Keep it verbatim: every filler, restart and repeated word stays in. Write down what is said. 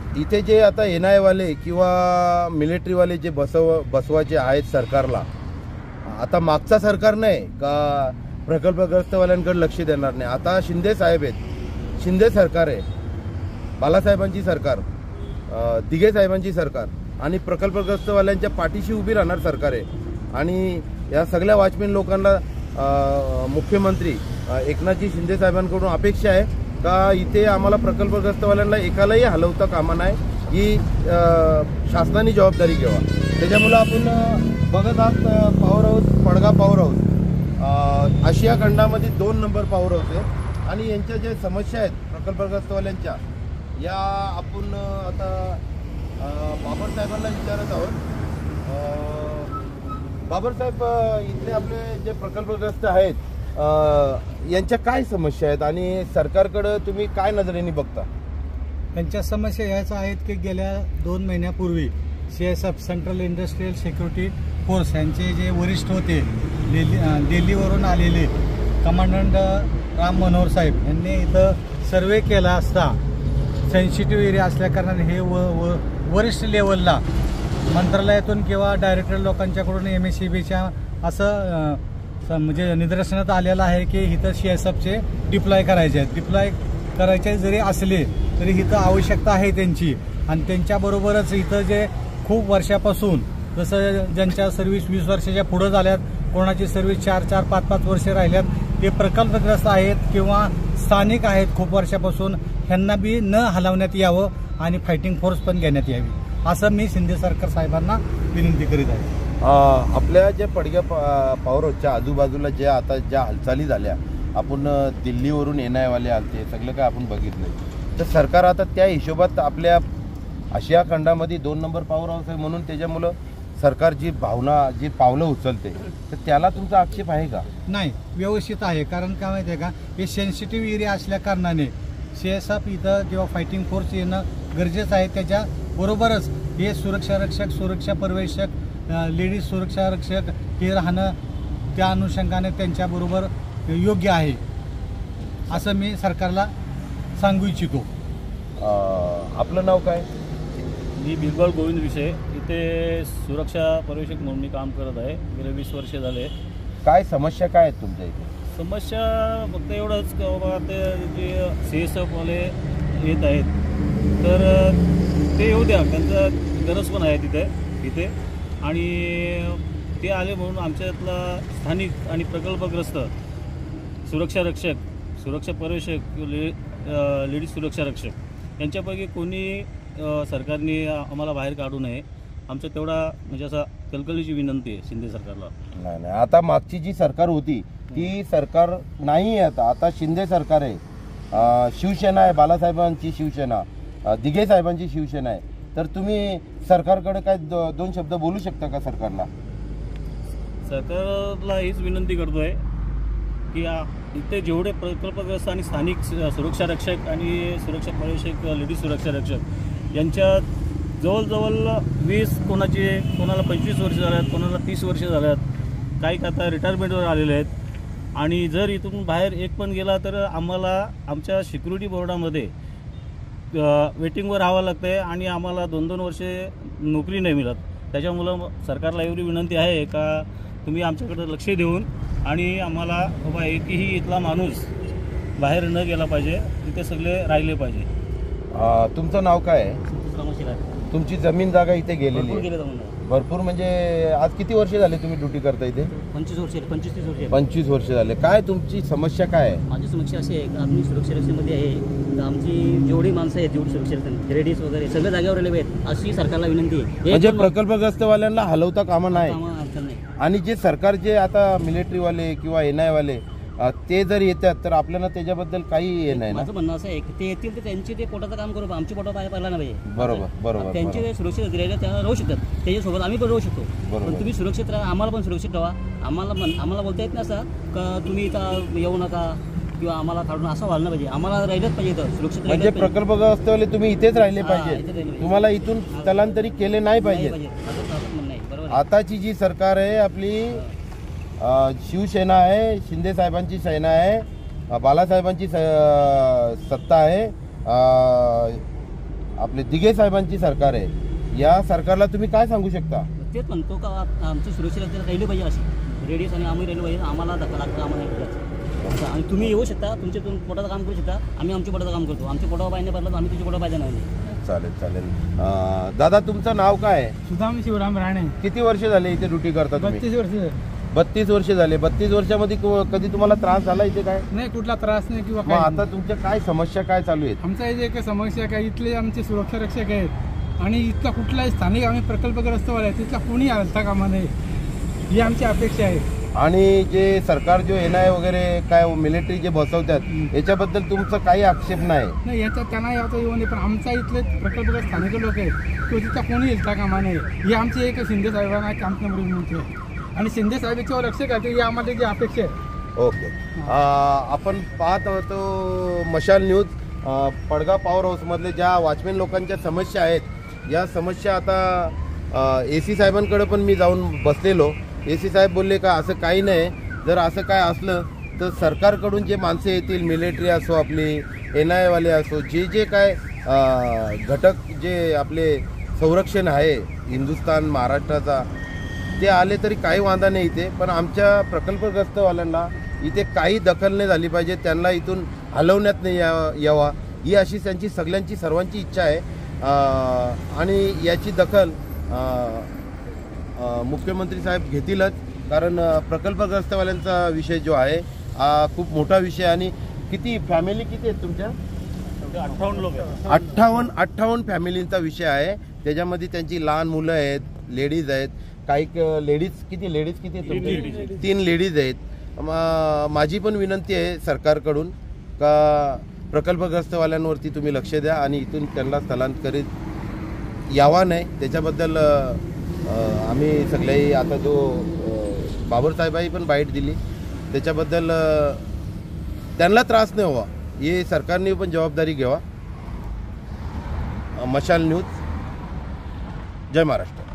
इथे जे आता एन आय वाले किंवा मिलिटरीवाले जे बसव बसवाचे आहेत सरकारला, आता मागचा सरकार नाही का प्रकल्पग्रस्तवाल्यांकडे लक्ष देणार नाही. आता शिंदे साहेब आहेत, शिंदे सरकार आहे, बालासाहेबांची सरकार, दिघे साहेबांची सरकार आणि प्रकल्पग्रस्तवाल्यांच्या पाठीशी उभी राहणार सरकार आहे. आणि या सगळ्या वॉचमॅन लोकांना मुख्यमंत्री एकनाथजी शिंदे साहेबांकडून अपेक्षा आहे का इथे आम्हाला प्रकल्पग्रस्तवाल्यांना एकालाही हलवता कामा नाही, ही शासनाने जबाबदारी घ्यावा. त्याच्यामुळं आपण बघत आहात power house, Padgha power house आशिया खंडामध्ये दोन नंबर पॉवर हाऊस आहे आणि यांच्या ज्या समस्या आहेत प्रकल्पग्रस्तवाल्यांच्या, या आपण आता बाबर साहेबांना विचारत आहोत. बाबर साहेब, इथले आपले जे प्रकल्पग्रस्त आहेत यांच्या काय समस्या आहेत आणि सरकारकडे तुम्ही काय नजरेने बघता? त्यांच्या समस्या याच आहेत की गेल्या दोन महिन्यापूर्वी C S F central industrial security force यांचे जे वरिष्ठ होते, दिल्ली दिल्लीवरून आलेले कमांडंट राम मनोहर साहेब यांनी इथं सर्वे केला असता सेन्सिटिव्ह एरिया असल्याकारणाने हे व व वरिष्ठ लेवलला मंत्रालयातून किंवा डायरेक्टर लोकांच्याकडून एम एस सी बीच्या असं म्हणजे निदर्शनात आलेलं आहे की इथं सी एस एफचे डिप्लॉय करायचे आहेत. डिप्लॉय करायचे जरी असले तरी इथं आवश्यकता आहे त्यांची. आणि त्यांच्याबरोबरच इथं जे खूप वर्षापासून, जसं ज्यांच्या सर्व्हिस वीस वर्षाच्या पुढं झाल्यात, कोणाची सर्व्हिस चार चार पाच पाच वर्ष राहिल्यात, ते प्रकल्पग्रस्त आहेत किंवा स्थानिक आहेत खूप वर्षापासून, ह्यांना बी न हलवण्यात यावं आणि फायटिंग फोर्स पण घेण्यात यावी, असं मी शिंदे सरकार साहेबांना विनंती करीत आहे. आपल्या ज्या पडग्या पॉवर हाऊसच्या आजूबाजूला ज्या आता ज्या हालचाली झाल्या, आपण दिल्लीवरून एन आयवाले आलते, सगळं काय आपण बघितलं, तर सरकार आता त्या हिशोबात आपल्या आशिया खंडामध्ये दोन नंबर पॉवर हाऊस आहे म्हणून त्याच्यामुळं सरकार जी भावना जी पावलं उचलते, तर त्याला तुमचा आक्षेप आहे का? नाही, व्यवस्थित आहे. कारण काय माहिती आहे का, हे सेन्सिटिव्ह एरिया असल्या कारणाने सी एस एफ इथं किंवा फायटिंग फोर्स येणं गरजेचं आहे. त्याच्याबरोबरच हे सुरक्षा रक्षक, सुरक्षा पर्यवेक्षक, लेडीज सुरक्षा रक्षक हे राहणं त्या अनुषंगाने त्यांच्याबरोबर योग्य आहे असं मी सरकारला सांगू इच्छितो. आपलं नाव काय? मी बिरबल गोविंद विषय, इथे सुरक्षा पर्यवेक्षक म्हणून मी काम करत आहे. गेले वीस वर्ष झाले. काय समस्या काय आहेत तुमच्या इथे? समस्या फक्त एवढंच की बाबा ते जे सी एस एफवाले येत आहेत तर ते येऊ द्या, त्यांचं गरज पण आहे तिथे इथे आणि ते आले म्हणून आमच्यातला स्थानिक आणि प्रकल्पग्रस्त सुरक्षा रक्षक, सुरक्षा पर्यवेक्षक, ले लेडीज सुरक्षा रक्षक यांच्यापैकी कोणी सरकारने आम्हाला बाहेर काढू नये, आमचं तेवढा म्हणजे असा कलकलीची विनंती आहे शिंदे सरकारला. नाही नाही, आता मागची जी सरकार होती ती सरकार नाही आहे, आता आता शिंदे सरकार आहे, शिवसेना आहे, बालासाहेबांची शिवसेना, दिघे साहेबांची शिवसेना आहे. तर तुम्ही सरकारकडे काय दो, दोन शब्द बोलू शकता का सरकारला? सरकारला हीच विनंती करतोय की इथे जेवढे प्रकल्पग्रस्त आणि स्थानिक सुरक्षा रक्षक आणि सुरक्षा पर्यवेक्षक, लेडीज सुरक्षा रक्षक यांच्या जवळजवळ वीस, कोणाचे कोणाला पंचवीस वर्ष झाल्यात, कोणाला तीस वर्ष झाल्यात, काही आता रिटायरमेंटवर आलेले आहेत. आणि जर इथून बाहेर एक पण गेला तर आम्हाला आमच्या सिक्युरिटी बोर्डामध्ये वेटिंगवर राहावं लागतं आहे आणि आम्हाला दोन दोन वर्षे नोकरी नाही मिळत. त्याच्यामुळं सरकारला एवढी विनंती आहे का तुम्ही आमच्याकडे लक्ष देऊन आणि आम्हाला बाबा एकही इथला माणूस बाहेर न गेला पाहिजे, तिथे सगळे राहिले पाहिजे. तुमचं नाव काय आहे? तुमची जमीन जागा इथे गेलेली आहे भरपूर, म्हणजे आज किती वर्ष झाले तुम्ही ड्युटी करता इथे? पंचवीस वर्ष पंचवीस तीस वर्ष पंचवीस वर्ष झाले. काय तुमची समस्या काय आहे? माझी समस्या अशी आहे की आम्ही सुरक्षा रक्षेमध्ये आहे, तर आमची जेवढी माणसं आहेत, जेवढी सुरक्षा रक्षक, लेडीज वगैरे सगळ्या जागेवर आलेले आहेत, अशी सरकारला विनंती आहे. म्हणजे प्रकल्पग्रस्तवाल्यांना हलवता कामा नाही. नाही. आणि जे सरकार जे आता मिलिटरीवाले किंवा एन आयवाले ते जर येतात तर आपल्याला त्याच्याबद्दल काही हे नाही. माझं म्हणणं असं आहे की ते येतील तर त्यांची ते पोटाचं काम करू, आमची पोटा पाहिजे पाहिला नाही पाहिजे. बरोबर बरोबर. त्यांचे सुरक्षित राहिले त्यांना राहू शकतात, त्याच्यासोबत आम्ही पण राहू शकतो. पण तुम्ही सुरक्षित राहा, आम्हाला पण सुरक्षित राहा. आम्हाला आम्हाला बोलता येत नाही असं का तुम्ही इथं येऊ नका किंवा आम्हाला काढून असं व्हायला पाहिजे. आम्हाला राहिलंच पाहिजे इथं सुरक्षित. म्हणजे प्रकल्पग्रस्तवाले तुम्ही इथेच राहिले पाहिजे, तुम्हाला इथून स्थलांतरित केले नाही पाहिजे. आताची जी सरकार आहे आपली शिवसेना आहे, शिंदे साहेबांची सेना आहे, बालासाहेबांची सत्ता आहे आपले दिघे साहेबांची सरकार आहे, या सरकारला तुम्ही काय सांगू शकता? तेच म्हणतो का आमची सुरक्षा राहिली पाहिजे अशी रेडीस आणि आम्ही राहिलो पाहिजे. आम्हाला धक्का लागतं आम्हाला असं. आणि तुम्ही येऊ शकता, तुमचे तुम्ही पोटाचं काम करू शकता, आम्ही आमच्या पोटाचं काम करतो. आमच्या पोटावर पाहिजे पडलं तर आम्ही तुझ्या पोटावर पाहिजे नाही. चालेल चालेल. अं, दादा तुमचं नाव काय आहे? सुदाम शिवराम राणे. किती वर्ष झाले इथे ड्युटी करता तुम्ही? बत्तीस वर्ष. बत्तीस वर्ष झाले. बत्तीस वर्षामध्ये क- कधी तुम्हाला त्रास झाला इथे काय? नाही, कुठला त्रास नाही किंवा मग आता तुमच्या काय समस्या काय चालू आहेत? आमचा इथे एक समस्या काय, इथले आमचे सुरक्षा रक्षक आहेत आणि इथला कुठलाही स्थानिक आम्ही प्रकल्पग्रस्तवाले आहेत, तिथला कोणी आलता कामा नये ही आमची अपेक्षा आहे. आणि जे सरकार जो एन आय वगैरे काय मिलिटरी जे बसवतात याच्याबद्दल तुमचं काही आक्षेप नाही? नाही, याच्यात त्यांना याचा येऊ नये, पण आमचा इथले प्रकल्पग्रस्त स्थानिक लोक आहेत तो तिथला कोणी येलता कामा नये ही आमची एक शिंदे साहेबांना कॅम्प नंबर विनंती आहे. आणि शिंदे साहेबांच्यावर लक्ष घालते ही आम्हाला जी अपेक्षा आहे. ओके. आपण पाहत होतो मशाल न्यूज. अ, पडगा पॉवर हाऊसमधले ज्या वॉचमॅन लोकांच्या समस्या आहेत या समस्या आता ए सी साहेबांकडे पण मी जाऊन बसलेलो. ए सी साहेब बोलले का असं काही नाही, जर असं काय असलं तर सरकारकडून जे माणसं येतील, मिलिटरी असो आपली एन आय वाले असो, जे जे काय अ, घटक जे आपले संरक्षण आहे हिंदुस्थान महाराष्ट्राचा ते आले तरी काही वांधा नाही इथे. पण आमच्या प्रकल्पग्रस्तवाल्यांना इथे काही दखल नाही झाली पाहिजे, त्यांना इथून हलवण्यात नाही या यावा ही अशी त्यांची सगळ्यांची सर्वांची इच्छा आहे. आणि याची दखल मुख्यमंत्री साहेब घेतीलच, कारण प्रकल्पग्रस्तवाल्यांचा विषय जो आहे हा खूप मोठा विषय. आणि किती फॅमिली किती आहेत तुमच्या? अठ्ठावन्न लोक आहेत. अठ्ठावन्न अठ्ठावन्न फॅमिलींचा विषय आहे. त्याच्यामध्ये त्यांची लहान मुलं आहेत, लेडीज आहेत, काही लेडीज किती लेडीज किती आहेत तुमच्या? तीन लेडीज आहेत. माझी पण विनंती आहे सरकारकडून का प्रकल्पग्रस्तवाल्यांवरती तुम्ही लक्ष द्या आणि इथून त्यांना स्थलांतरित यावा नाही त्याच्याबद्दल आम्ही सगळ्याही आता जो बाबरसाहेबांनी पण बाईट दिली त्याच्याबद्दल त्यांना त्रास नाही व्हावा हे सरकारने पण जबाबदारी घ्यावा. मशाल न्यूज. जय महाराष्ट्र.